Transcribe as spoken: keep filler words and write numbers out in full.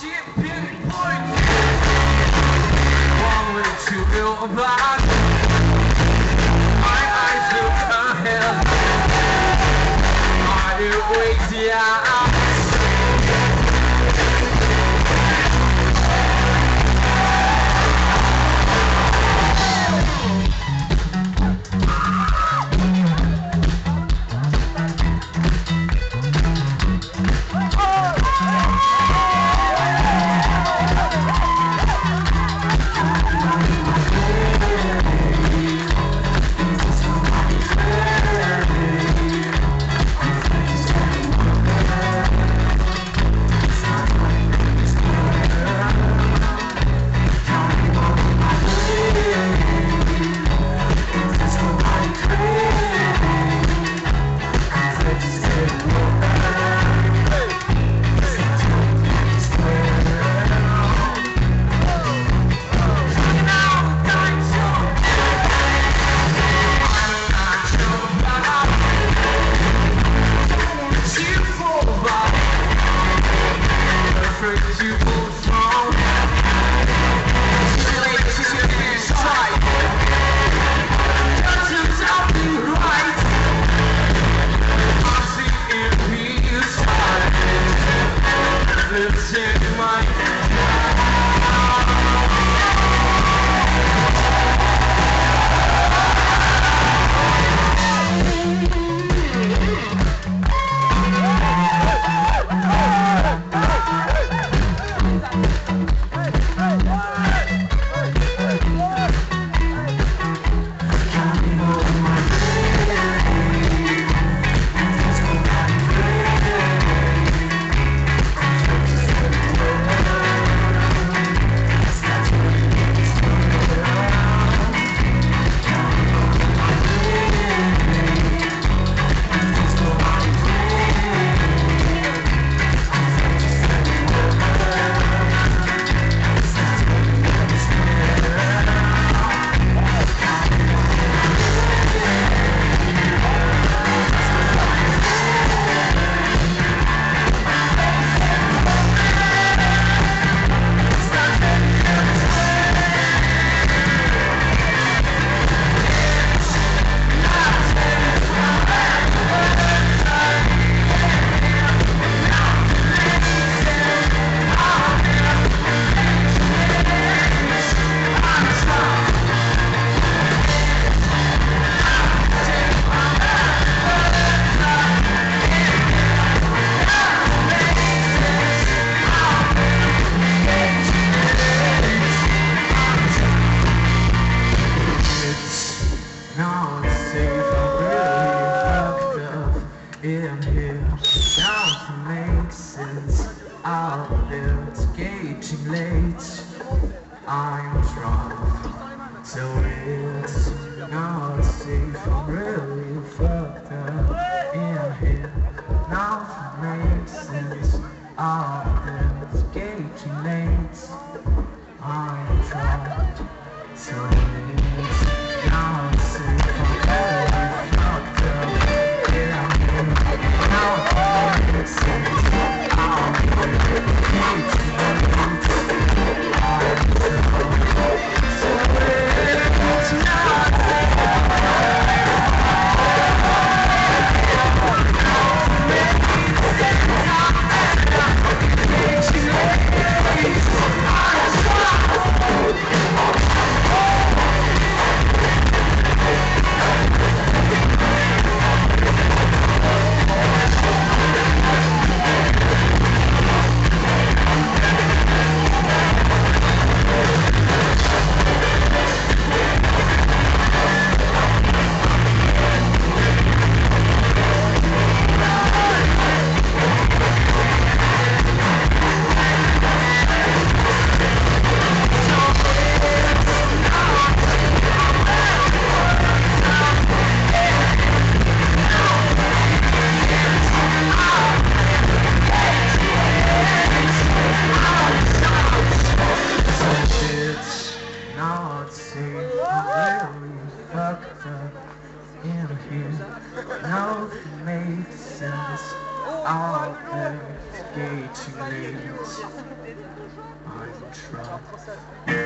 pinpoint one way to go about. My eyes look ahead. Are you waiting out? In here, now to make sense out there, it's getting late. I'm drunk, so it's not safe. I'm really fucked up in here, now to make sense out there, it's getting late. I'm drunk, so it's not safe. I'm really fucked up. out and getting late. I'm drunk.